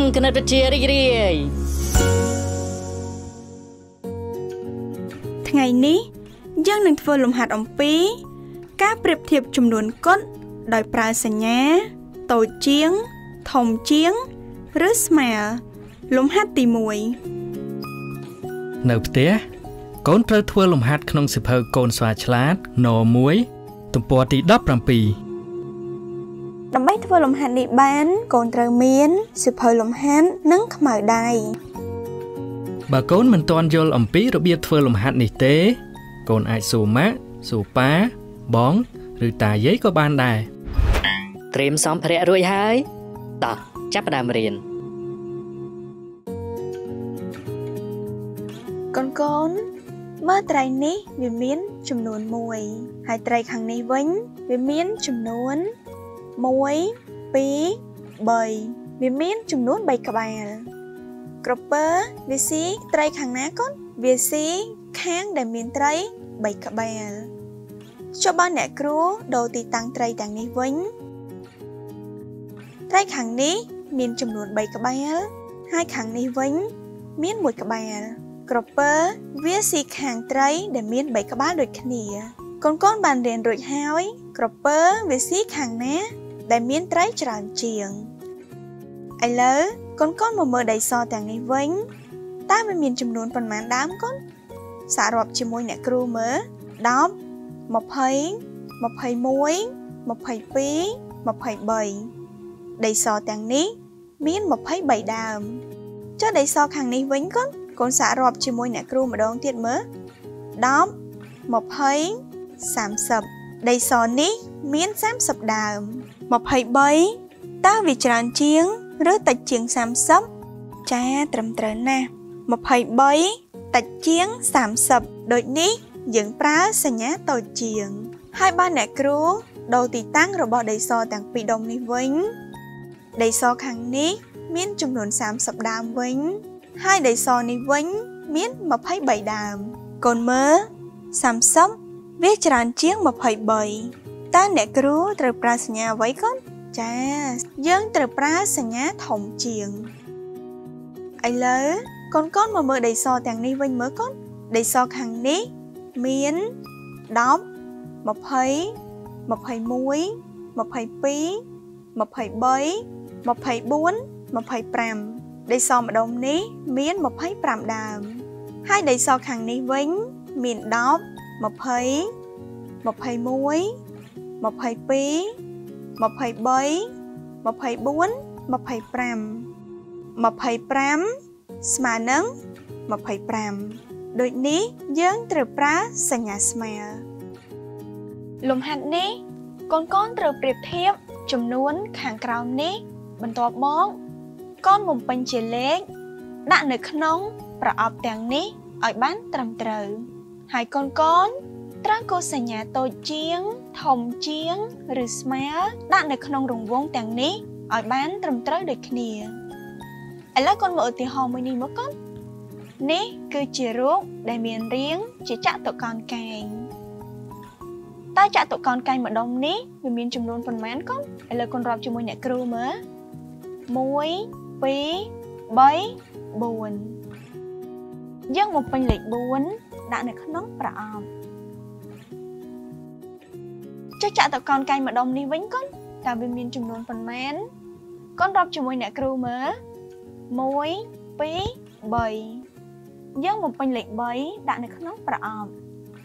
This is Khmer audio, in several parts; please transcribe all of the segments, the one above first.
គណិតវិទ្យារីករាយថ្ងៃនេះយើងនឹងធ្វើលំហាត់អំពីការប្រៀបធៀបចំនួនកុដដោយប្រើសញ្ញាតូចជាងធំជាងឬស្មើលំហាត់ទី1 នៅផ្ទះកូនត្រូវធ្វើលំហាត់ក្នុងសៀវភៅកូនស្វាឆ្លាតន1ទំព័រទី17 ដើម្បីធ្វើលំហាត់នេះបានកូនត្រូវមានសៀវភៅលំហាត់និងខ្មៅដៃបើកូនមិនទាន់យល់អំពីរបៀបធ្វើលំហាត់នេះទេកូនអាចសួរម៉ាក់សួរប៉ាបងឬតាយាយក៏បានដែរត្រៀមសម្ភារៈរួចហើយតោះចាប់ផ្ដើមរៀនកូនមើលត្រីនេះវាមានចំនួន1ហើយត្រីខាងនេះវិញវាមានចំនួន1 2 3វាមានចំនួន3ក្បាលក្រពើវាស៊ីត្រីខាងណាកូនវាស៊ីខាងដែលមានត្រី3ក្បាលចុះបើអ្នកគ្រូដូរទីតាំងត្រីទាំងនេះវិញត្រីខាងនេះមានចំនួន3ក្បាលហើយខាងនេះវិញមាន1ក្បាលក្រពើវាស៊ីខាងត្រីដែលមាន3ក្បាលដូចគ្នាកូនបានរៀនរួចហើយក្រពើវាស៊ីខាងណាដែលមានត្រីច្រើនជាងឥឡូវកូនមកមើលដីសទាំងនេះវិញតើវាមានចំនួនប៉ុន្មានដើមកូនសាករាប់ជាមួយអ្នកគ្រូមើល10 20 21 22 23ដីសទាំងនេះមាន23ដើមចុះដីសខាងនេះវិញកូនសាករាប់ជាមួយអ្នកគ្រូម្ដងទៀតមើល10 20 30ដីសនេះមាន30ដើម23តើវាច្រើនជាងឬតិចជាង30ចាត្រឹមត្រូវណាស់23តិចជាង30ដូចនេះយើងប្រើសញ្ញាតូចជាងហើយបើអ្នកគ្រូដូរទីតាំងរបស់ដីសទាំងពីរដុំនេះវិញដីសខាងនេះមានចំនួន30ដើមវិញហើយដីសនេះវិញមាន23ដើមកូនមើល30វាច្រើនជាង23តើអ្នកគ្រូត្រូវប្រើសញ្ញាអ្វីកូនចាយើងត្រូវប្រើសញ្ញាធំជាងឥឡូវកូនមកមើលដីសទាំងនេះវិញមើលកូនដីសខាងនេះមាន10 20 21 22 23 24 25ដីសម្ដុំនេះមាន25ដើមហើយដីសខាងនេះវិញមាន10 20 21 22 23 24 25ស្មើនឹង25ដូចនេះយើងត្រូវប្រើសញ្ញាស្មើលំហាត់នេះកូនត្រូវប្រៀបធៀបចំនួនខាងក្រោមនេះបន្ទាប់មកកូនបំពេញជាលេខដាក់នៅក្នុងប្រអប់ទាំងនេះឲ្យបានត្រឹមត្រូវហើយកូនត្រូវកូរសញ្ញាតូចជាងធំជាងឬស្មើដាក់នៅក្នុងរង្វង់ទាំងនេះឲ្យបានត្រឹមត្រូវដូចគ្នាឥឡូវកូនមើលឧទាហរណ៍មួយនេះមកកូននេះគឺជារូបដែលមានរាងជាចតុកោណកែងតើចតុកោណកែងម្ដុំនេះវាមានចំនួនប៉ុន្មានកូនឥឡូវកូនរាប់ជាមួយអ្នកគ្រូមើល1 2 3 4យើងបំពេញលេខ4ដាក់នៅក្នុងប្រអប់ចុះចតុកោណកែងម្ដុំនេះវិញកូនតើវាមានចំនួនប៉ុន្មានកូនរាប់ជាមួយអ្នកគ្រូមើល1 2 3យើងបំពេញលេខ3ដាក់នៅក្នុងប្រអប់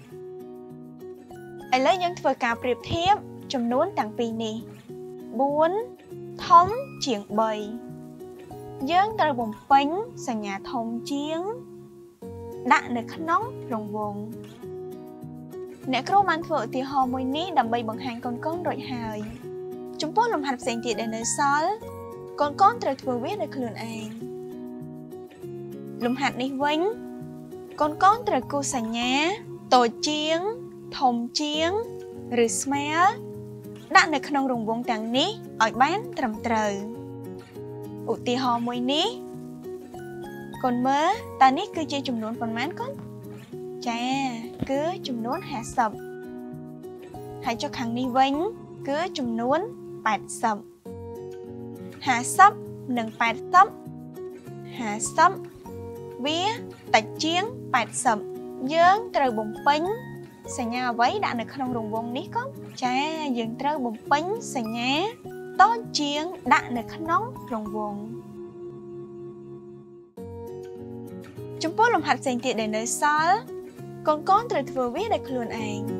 ឥឡូវយើងធ្វើការប្រៀបធៀបចំនួនទាំងពីរនេះ4ធំជាង3យើងត្រូវបំពេញសញ្ញាធំជាងដាក់នៅក្នុងរង្វង់អ្នកគ្រូបានធ្វើឧទាហរណ៍មួយនេះដើម្បីបង្ហាញកូនរួចហើយចំពោះលំហាត់ផ្សេងទៀតដែលនៅសល់កូនត្រូវធ្វើវាដោយខ្លួនឯងលំហាត់នេះវិញកូនត្រូវគូសសញ្ញាតូចជាងធំជាងឬស្មើដាក់នៅក្នុងរង្វង់ទាំងនេះឲ្យបានត្រឹមត្រូវឧទាហរណ៍មួយនេះកូនមើលតើនេះគឺជាចំនួនប៉ុន្មានកូនចាគឺចំនួន50ហើយចុះខាងនេះវិញគឺចំនួន80 50និង80 50 វាតិចជាង80យើងត្រូវបំពេញសញ្ញាអ្វីដាក់នៅក្នុងរង្វង់នេះកូនចាយើងត្រូវបំពេញសញ្ញាតូចជាងដាក់នៅក្នុងរង្វង់ចំពោះលំហាត់ផ្សេងទៀតដែលនៅសល់កូនត្រូវធ្វើវាដោយខ្លួនឯង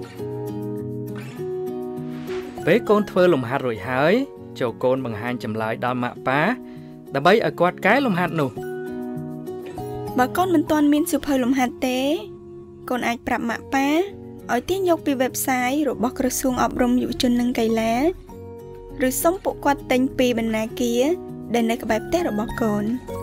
ពេលកូនធ្វើលំហាត់រួចហើយចូលកូនបង្ហាញចម្លើយដល់ម៉ាក់ប៉ាដើម្បីឲ្យគាត់កែលំហាត់នោះបើកូនមិនទាន់មានសៀវភៅលំហាត់ទេកូនអាចប្រាប់ម៉ាក់ប៉ាឲ្យទាញយកពី website របស់ក្រសួងអប់រំយុវជននិងកីឡាឬសុំពួកគាត់ទិញពីបណ្ណាគារដែលនៅក្បែរផ្ទះរបស់កូន